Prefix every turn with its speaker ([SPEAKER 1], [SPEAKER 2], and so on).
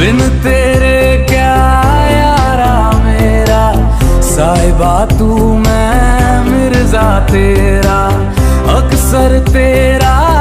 [SPEAKER 1] बिन तेरे क्या यारा मेरा, साहिबा तू मैं मिर्जा तेरा, अक्सर तेरा